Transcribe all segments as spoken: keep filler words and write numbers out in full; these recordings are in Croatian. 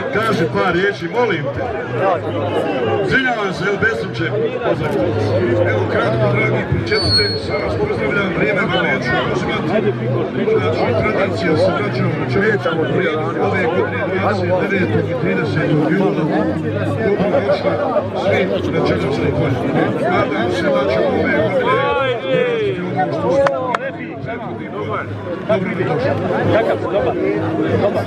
kaži par riječi, molim te. Izvinjavam se, evo Besunče, pozdravite. Evo kratko, dragi prijatelji, sve vas pozdravljam, vrijeme vam neću uzimati. Znači, tradicija se vraća u čovječanu prijedu ove godine dvadeset devetog i tridesetog jula. Dobro došli svi na Čečačni polj. Nadam se da će ove godine dobro mi došli. Kakav si, dobar, dobar.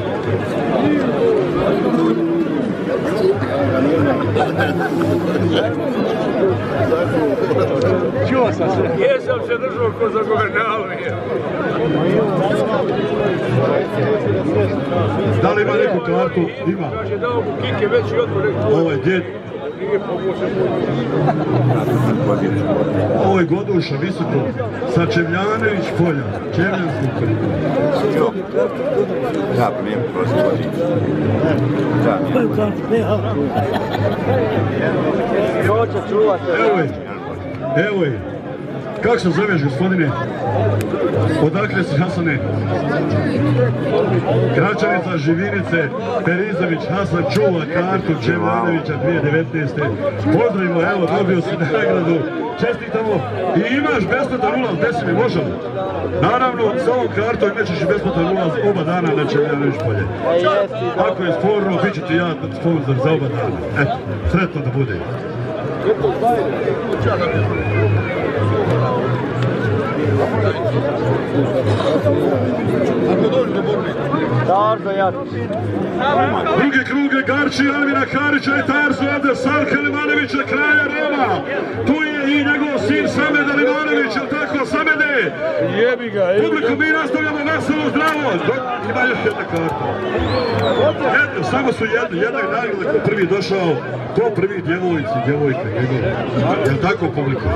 Čuo sam se. Jesam se držao ko za governalu. Da li ima neku kartu? Ima. Kaže dao mu kike već i odmah rekao. Ovo je djed. Ovo je Goduša, visoko, sa Čevljanović polja, Čevljanskog polja. Da, primijem prošle godine. Evo je, evo je. Kako se zoveš, gospodine? Odakle si, Hasane? Gračanica, Živinice, Perizović, Hasan čuva kartu Čevljanovića dvije tisuće devetnaeste. Pozdravimo, evo, dobio si nagradu. Čestitamo i imaš besplatan ulaz, gdje si mi možemo? Naravno, s ovom kartom imat ćeš i besplatan ulaz oba dana na Čevljanović polje. Ako je sporno, bit ću ti ja sponsor za oba dana. Eto, sretno da bude. Tarzo, ja. Drugi kruge Garći, Alvina Karića i Tarzo ovdje Salka Alimanovića, kraja Roma. Tu je i njegov sin Samed Alimanović, jel tako Samede? Jebi ga, jebi ga. Publiku, mi nastavljamo veselo, zdravo. Ima još jedna karta. Jedno, samo su jedno, jedna je nagrada ko prvi došao, ko prvi djevojci, djevojka njegov. Jel tako publiku?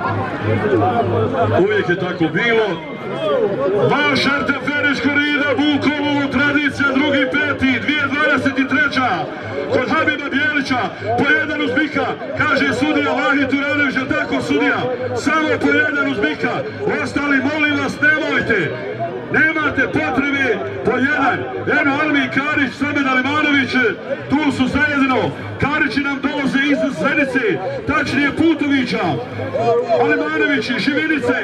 Uvijek je tako bilo. Vaš Erteferić Korida, Vukovo, tradicija, drugi peti, dvije tisuće dvadeset treća kod Habiba Bijelića, po jedan uzbika, kaže sudija Vahid Turanović, je tako sudija, samo po jedan uzbika, ostali molim vas nemojte, nemate potrebe po jedan, eno Almi Karić, Samed Alimanović, tu su zajedno, Karići nam dolaze iz Zenice, tačnije Putovića, Alimanović i Živinice.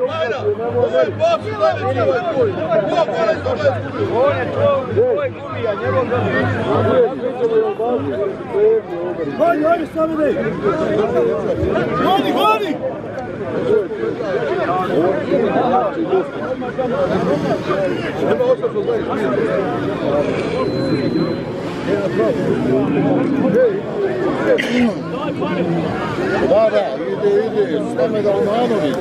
Goni, goni, Samede! Goni, goni! Da, da, ide, ide, Samed Alimanović.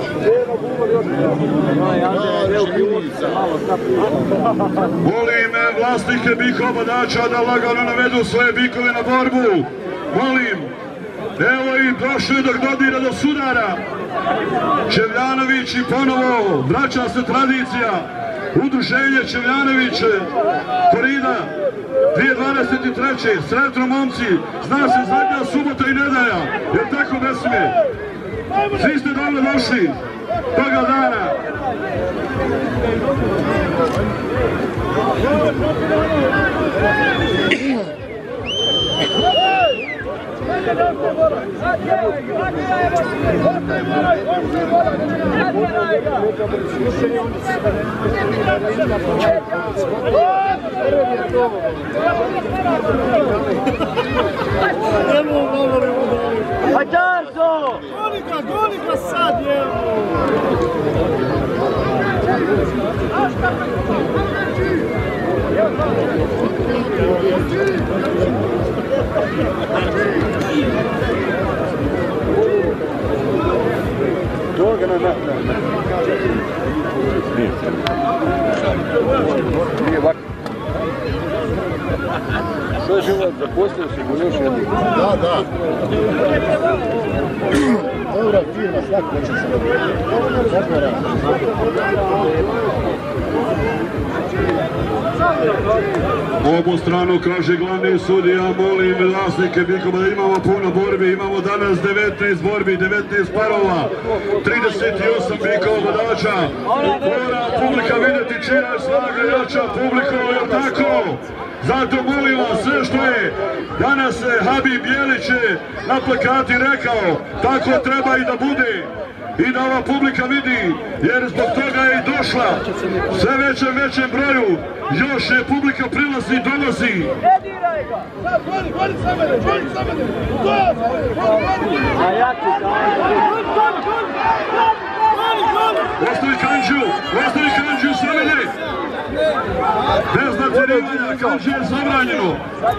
Molim vlasnike bikova bodača da lagano navedu svoje bikove na borbu. Molim, evo i došli dok dodira do sudara. Čevljanović i ponovo vraća se tradicija. Udruženje Čevljanović, Korida, dvije tisuće dvadeset treće. Sretno momci, zna se zadnja subota i nedelja, jer tako besme. Svi ste dobro došli toga dana. Aj Tarzo! Goni ga, goni ga sad, jevo! Toga na na na. Nije ovako. Što je život, zaposlio si mu još jedin? Da, da. Dobra firma, svako će se. Kako radi? Obu stranu kaže glavni sudija, molim vlasnike bikova da imamo puno borbi, imamo danas devetnaest borbi, devetnaest parova, trideset osam bikova vodača, mora publika vidjeti čija je snaga jača, publika je tako, zato molim vas sve što je danas Habib Jelić na plakati rekao, tako treba i da bude. I da ova publika vidi, jer zbog toga je i došla sve većem većem broju, još je publika prilazi i dolazi. Ostavi Kanđu, ostavi Kanđu sa mene. Bez natjerivanja, Kanđu je zabranjeno.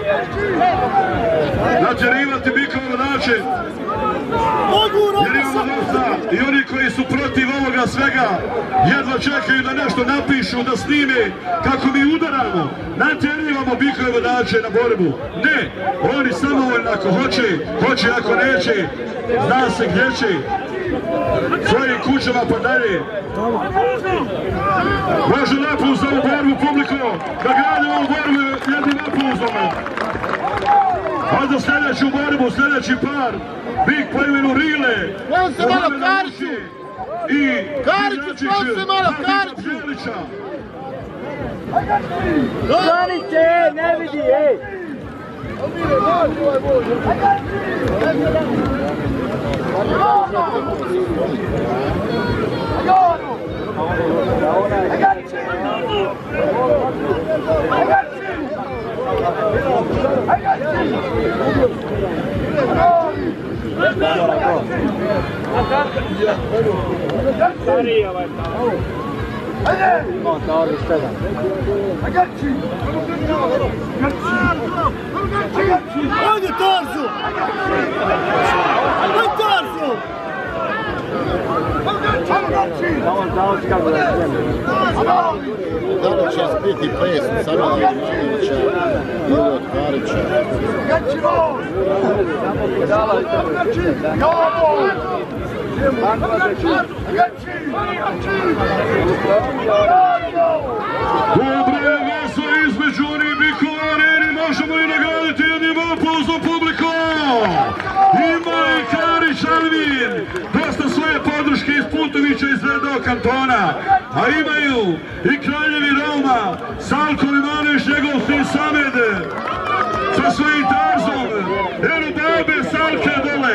Natjerivati bikova vodače. Jer imamo dosta i oni koji su protiv ovoga svega jedva čekaju da nešto napišu, da snime kako mi udaramo, natjerivamo bikove vodače na borbu. Ne, oni samovoljno ako hoće, hoće ako neće, zna se gdje će, svojim kućama pa dalje. Može napust za ovu borbu publiko, da gradimo ovu borbu jednim napustom. A za sljedeću borbu, sljedeći par, bik po imenu Rile, Spon se malo Karću! I Kariću, spon se malo Karću! Kariće, ne vidi, ej! Ajde Tarzo! Ajde Tarzo! Dano će zbiti ples od sama Alimanovića ili od Karića. Dobre je vasa između onih bikova areni, možemo i nagraditi jednim opuzom publikom. Ima i Karić Alvin, dosta svoje podrške iz Putovića iz Redao kantona, a imaju i kraljevi Roma, Salko Limanović, njegov sin Samed, sa svojim Tarzom, eno babe Salke dole.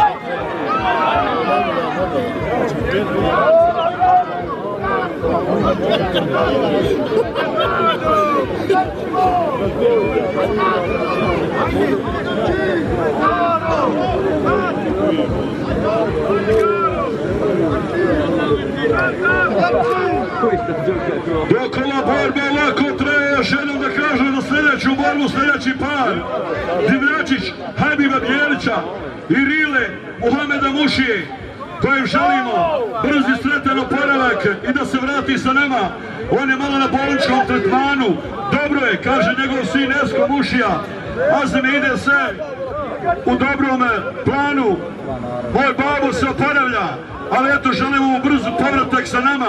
Dok ova borba ovako traje, još jednom da kažem za sljedeću borbu, sljedeći par, Divljačić, Habiba Bjelića i Rile, Muhameda Mušije, kojem želimo brzi sretan oporavak i da se vrati sa nama. On je malo na bolničkom tretmanu, dobro je, kaže njegov sin Esko Mušija, a za mi ide sve u dobrom planu. Moj babo se oporavlja, ali eto želimo mu brzo povratak sa nama.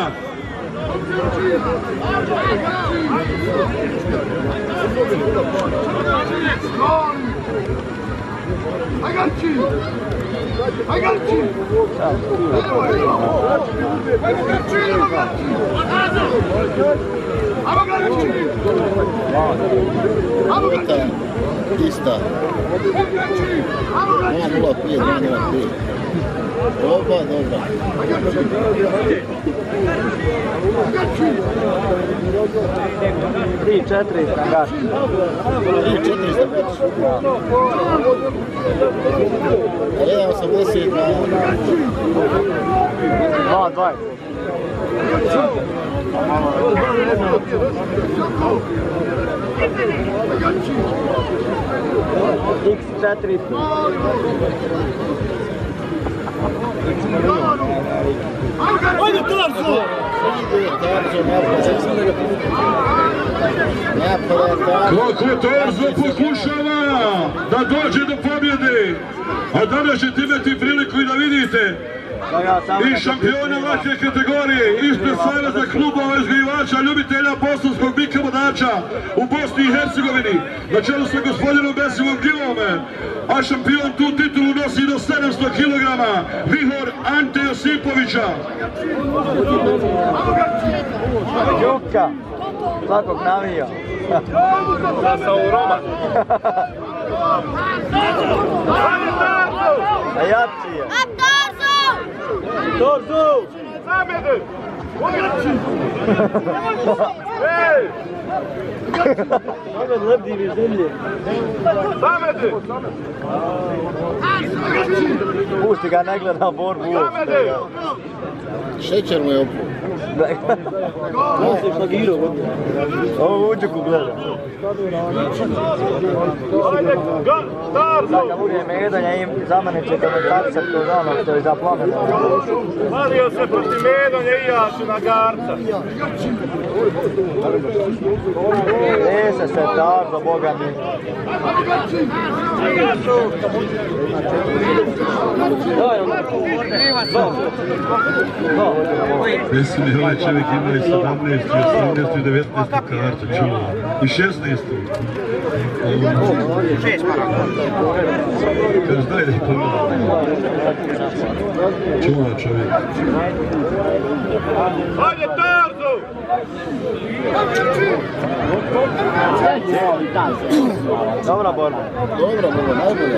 Garći! Aj Garći! Ajmo Garći! Ajmo Garći! Ista. nula pet, nula pet. Dobra, dobra. tri četiri standard. tri četiri standard. jedan osamdeset dva dvadeset. X četiri. Ajde Tarzo! Kako Tarzo pokušava da dođe do pobjede, a danas ćete imati priliku i da vidite i šampiona lake kategorije ispred Saveza klubova uzgajivača ljubitelja bosanskog bika bodača u Bosni i Herzegovini na čelu sa gospodinom Besimom Gilome, a šampion tu titulu nosi do sedamsto kilograma vihor Ante Josipovića. Đuka, svakog navija. Ja sam u Roma. A jači je. A Tarzo! Tarzo! Zamede! Ej! Ovo lebdivi zemlje. Zamede! Pusti ga, ne gleda borbu. Zamede! Šećer mu je opu. Ja se šlagirao. Ovo uđuku gleda. Tarzo! Sada bude medanja i za mene će komentarisati to ono što je za planet. Vadio se protiv medanja i jaši na Garca. Dese se Tarzo, boga mi. Mislim je ovaj čovjek ima i sedamnaestu, osamnaestu i devetnaestu kartu, čuva. I šesnaestu. Šest para. Kaže, daj da ih pogledam. Čuva čovjek. Hajde Tarzo! Dobra borba. Dobra borba, najbolja.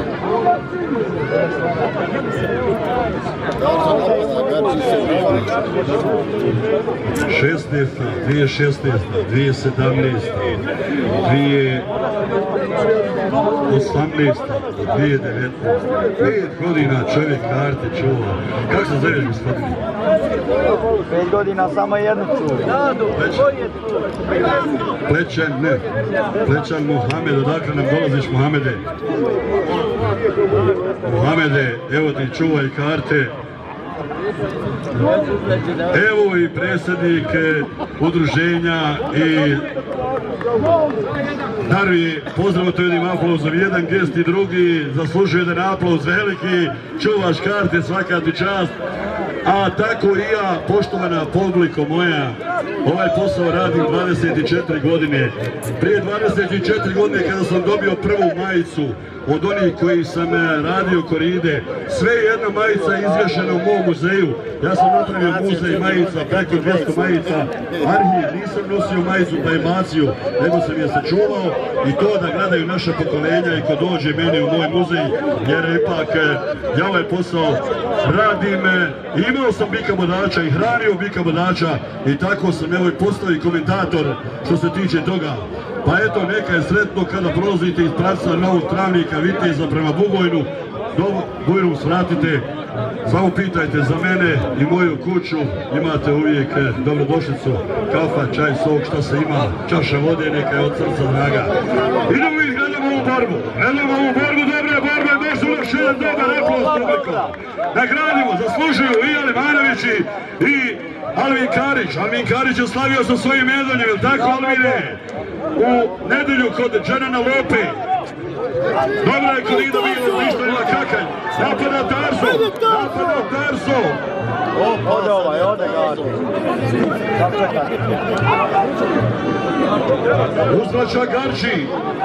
Tarzo napada, Garći se napada. šesnaesta, dvije šesnaesta, dvije sedamnaesta, dvije osamnaesta, dvije devetnaesta. Pet godina čovjek karte čuva. Kako se zoveš, gospodine? Pet godina samo jednu čuva. Plećan, ne. Plećan Mohamed, odakle nam dolaziš, Mohamede? Mohamede, evo ti čuvaj karte. Evo i predsjednik udruženja i daruje, pozdrav to jednim aplauzom, jedan gest i drugi, zaslužuje jedan aplauz veliki, čuvaš karte, svaka ti čast. A tako i ja, poštovana publiko moja, ovaj posao radim dvadeset četiri godine. Prije dvadeset četiri godine kada sam dobio prvu majicu od onih koji sam radio Koride, sve jedna majica izvješena u mom muzeju. Ja sam napravio muzej majica, preko dvjesto majica, arhiv, nisam nosio majicu pa je bacio, nego sam je sačuvao i to da gledaju naše pokolenja i ko dođe meni u moj muzej, jer ipak ja ovaj posao radim, imao sam bika bodača i hranio bika bodača i tako sam evo i postao i komentator što se tiče toga. Pa eto, neka je sretno kada prolazite iz pravca Novog Travnika, Viteza prema Bugojnu, do Bujrum svratite, samo pitajte za mene i moju kuću, imate uvijek dobrodošlicu, kafa, čaj, sok, šta se ima, čaša vode, neka je od srca draga. Idemo i gledamo ovu borbu, gledamo ovu borbu, dobra borba, možda još jedan dobar aplauz publiko. Nagradimo, zaslužuju i Alimanovići i Alvin Karić. Alvin Karić je slavio sa svojim medaljem, jel tako Alvine? U nedelju kod Dženana Lope. Dobra je Korida bilo, ništa ima kakanj. Napada Tarzo, napada Tarzo. Ode ovaj, ode Garći. Uzvraća Garći.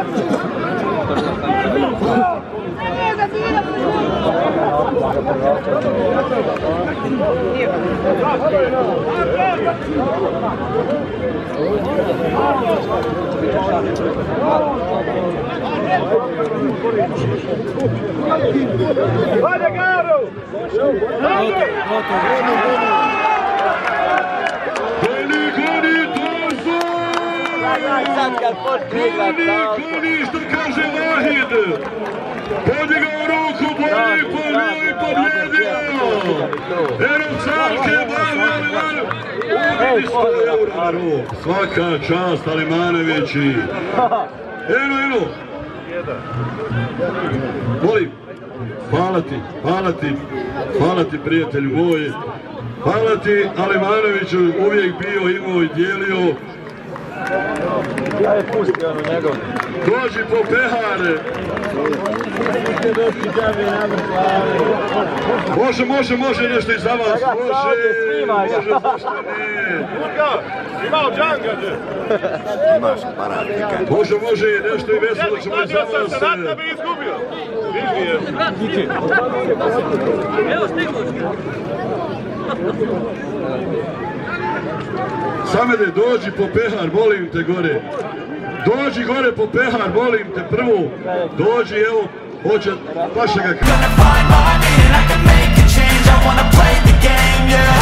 Hajde Garo! Hajde! Goni, goni, Tarzo! Goni, goni, što kaže Vahid! Podigao ruku, boli, pobio i pobjedio! Eno carke, bravo, Alimanović! sto eura na ruk, svaka čast Alimanovići! Eno, eno! Molim, hvala ti, hvala ti, hvala ti prijatelju moj, hvala ti Alimanoviću, uvijek bio, imao i dijelio. Ja je pustio ono njegov. Dođi po pehare. Može, može, može nešto i za vas. Može, može, zašto ne. Imao džanga, gdje? Imaš aparat, nikad. Može, može, nešto i veselo ćemo i za vas. Kladio sam se, rat bi izgubio. Viži je. Evo štigučka. Samede, dođi po pehar, molim te gore. Dođi gore po pehar, molim te prvo. Dođi, evo, hoće paša ga. Gonna find my meaning, I can make a change, I wanna play the game, yeah.